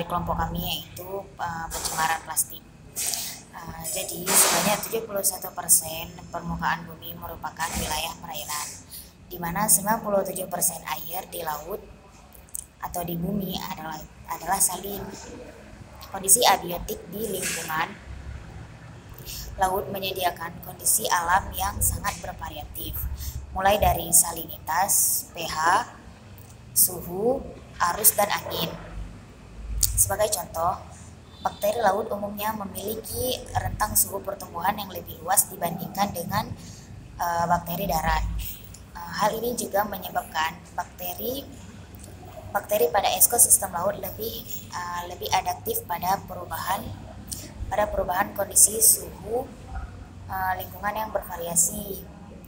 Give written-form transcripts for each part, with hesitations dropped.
dari kelompok kami, yaitu pencemaran plastik. Jadi sebanyak 71% permukaan bumi merupakan wilayah perairan, di mana 97% air di laut atau di bumi adalah salin. Kondisi abiotik di lingkungan laut menyediakan kondisi alam yang sangat bervariatif, mulai dari salinitas, pH, suhu, arus, dan angin. Sebagai contoh, bakteri laut umumnya memiliki rentang suhu pertumbuhan yang lebih luas dibandingkan dengan bakteri darat. Hal ini juga menyebabkan bakteri pada ekosistem laut lebih adaptif pada perubahan kondisi suhu lingkungan yang bervariasi,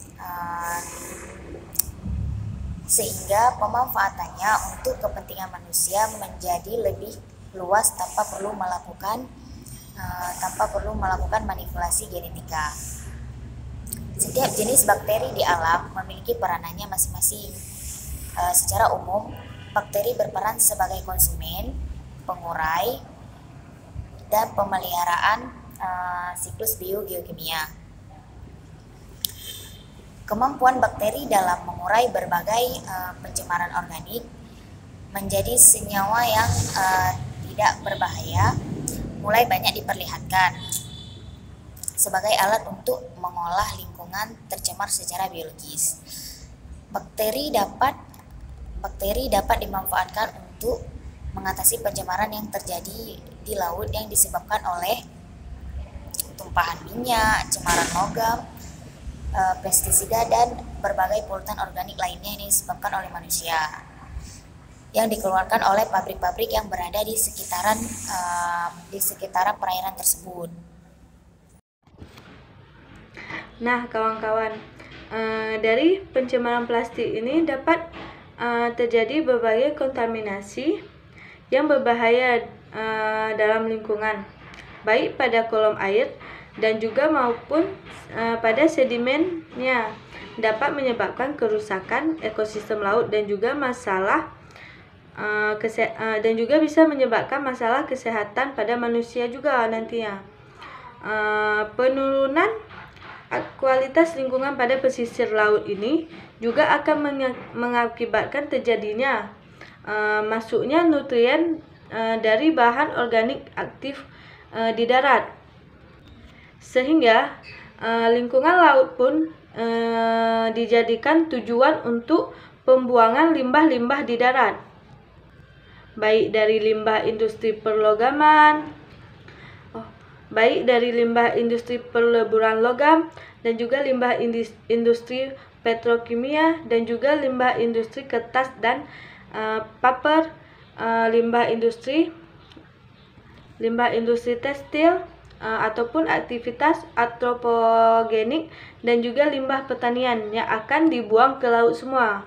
sehingga pemanfaatannya untuk kepentingan manusia menjadi lebih luas tanpa perlu melakukan manipulasi genetika. Setiap jenis bakteri di alam memiliki peranannya masing-masing. Secara umum, bakteri berperan sebagai konsumen, pengurai, dan pemeliharaan siklus biogeokimia. Kemampuan bakteri dalam mengurai berbagai pencemaran organik menjadi senyawa yang tidak berbahaya mulai banyak diperlihatkan sebagai alat untuk mengolah lingkungan tercemar secara biologis. Bakteri dapat dimanfaatkan untuk mengatasi pencemaran yang terjadi di laut yang disebabkan oleh tumpahan minyak, cemaran logam, pestisida, dan berbagai polutan organik lainnya yang disebabkan oleh manusia yang dikeluarkan oleh pabrik-pabrik yang berada di sekitaran perairan tersebut. Nah, kawan-kawan, dari pencemaran plastik ini dapat terjadi berbagai kontaminasi yang berbahaya dalam lingkungan, baik pada kolom air dan juga maupun pada sedimennya, dapat menyebabkan kerusakan ekosistem laut dan juga bisa menyebabkan masalah kesehatan pada manusia juga nantinya. Penurunan kualitas lingkungan pada pesisir laut ini juga akan mengakibatkan terjadinya masuknya nutrien dari bahan organik aktif di darat, sehingga lingkungan laut pun dijadikan tujuan untuk pembuangan limbah-limbah di darat, baik dari limbah industri peleburan logam, dan juga limbah industri petrokimia, dan juga limbah industri kertas dan paper, limbah industri tekstil, ataupun aktivitas antropogenik, dan juga limbah pertanian yang akan dibuang ke laut semua.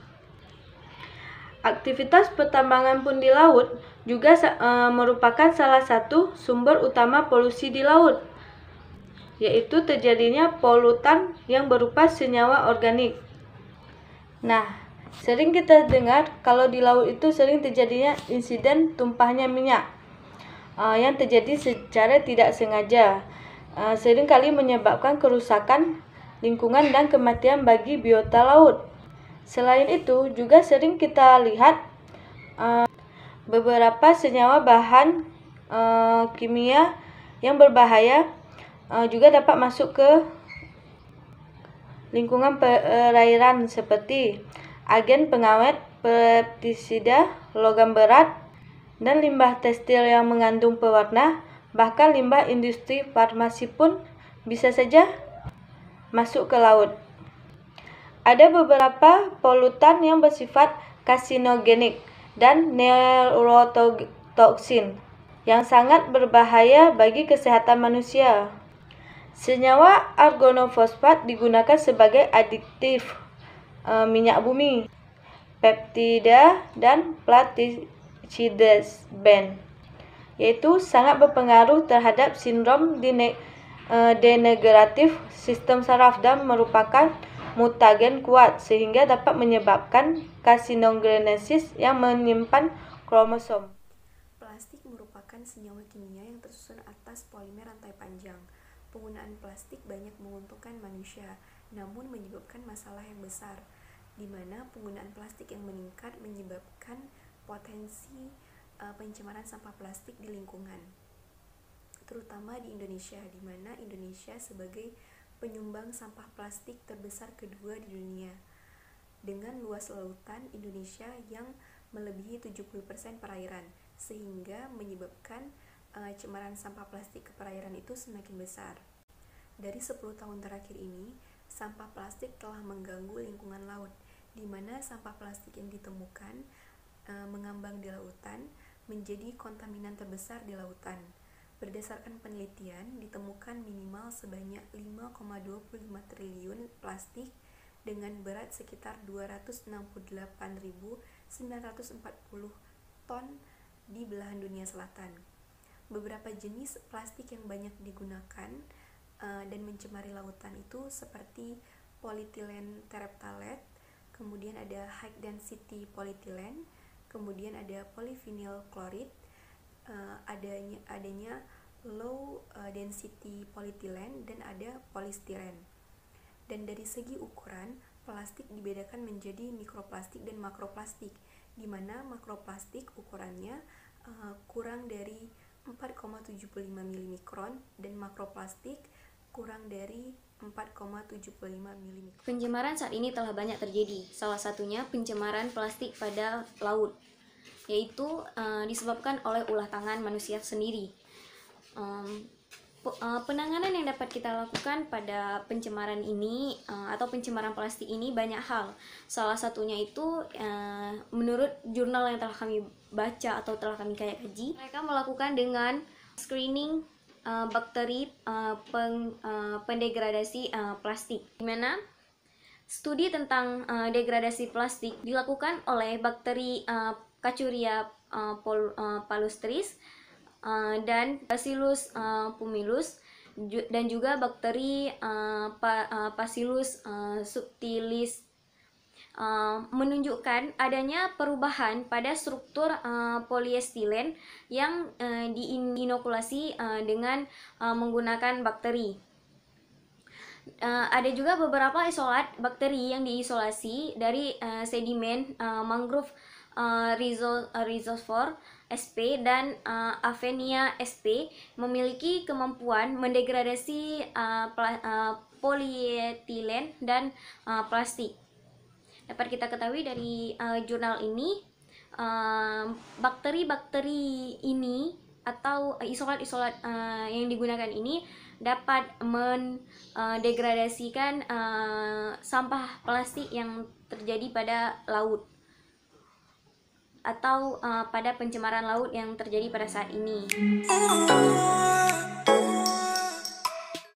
Aktivitas pertambangan pun di laut juga merupakan salah satu sumber utama polusi di laut, yaitu terjadinya polutan yang berupa senyawa organik. Nah, sering kita dengar kalau di laut itu sering terjadinya insiden tumpahnya minyak yang terjadi secara tidak sengaja, seringkali menyebabkan kerusakan lingkungan dan kematian bagi biota laut. Selain itu, juga sering kita lihat beberapa senyawa bahan kimia yang berbahaya juga dapat masuk ke lingkungan perairan seperti agen pengawet, pestisida, logam berat, dan limbah tekstil yang mengandung pewarna, bahkan limbah industri farmasi pun bisa saja masuk ke laut. Ada beberapa polutan yang bersifat karsinogenik dan neurotoksin yang sangat berbahaya bagi kesehatan manusia. Senyawa organofosfat digunakan sebagai adiktif minyak bumi, peptida, dan plasticidez, yaitu sangat berpengaruh terhadap sindrom degeneratif sistem saraf dan merupakan mutagen kuat sehingga dapat menyebabkan karsinogenesis yang menyimpan kromosom. Plastik senyawa kimia yang tersusun atas polimer rantai panjang. Penggunaan plastik banyak menguntungkan manusia, namun menyebabkan masalah yang besar, di mana penggunaan plastik yang meningkat menyebabkan potensi pencemaran sampah plastik di lingkungan, terutama di Indonesia, di mana Indonesia sebagai penyumbang sampah plastik terbesar kedua di dunia. Dengan luas lautan Indonesia yang melebihi 70% perairan, sehingga menyebabkan cemaran sampah plastik ke perairan itu semakin besar. Dari 10 tahun terakhir ini, sampah plastik telah mengganggu lingkungan laut, di mana sampah plastik yang ditemukan mengambang di lautan menjadi kontaminan terbesar di lautan. Berdasarkan penelitian, ditemukan minimal sebanyak 5,25 triliun plastik dengan berat sekitar 268.940 ton di belahan dunia selatan. Beberapa jenis plastik yang banyak digunakan dan mencemari lautan itu seperti polyethylene terephthalate, kemudian ada high density polyethylene, kemudian ada polyvinyl chloride, adanya low density polyethylene, dan ada polystyrene. Dan dari segi ukuran, plastik dibedakan menjadi mikroplastik dan makroplastik, di mana makroplastik ukurannya kurang dari 4,75 mm dan makroplastik kurang dari 4,75 mm. Pencemaran saat ini telah banyak terjadi, salah satunya pencemaran plastik pada laut, yaitu disebabkan oleh ulah tangan manusia sendiri. Penanganan yang dapat kita lakukan pada pencemaran ini atau pencemaran plastik ini banyak hal. Salah satunya itu menurut jurnal yang telah kami baca atau telah kami kaji, mereka melakukan dengan screening bakteri pendegradasi plastik, di mana studi tentang degradasi plastik dilakukan oleh bakteri Cachuria palustris dan Bacillus pumilus, dan juga bakteri Bacillus subtilis, menunjukkan adanya perubahan pada struktur polyestilen yang diinokulasi dengan menggunakan bakteri. Ada juga beberapa isolat bakteri yang diisolasi dari sedimen mangrove Rhizophore sp dan Avenia sp, memiliki kemampuan mendegradasi polietilen dan plastik. Dapat kita ketahui dari jurnal ini, bakteri-bakteri ini atau isolat-isolat yang digunakan ini dapat mendegradasikan sampah plastik yang terjadi pada laut atau pada pencemaran laut yang terjadi pada saat ini.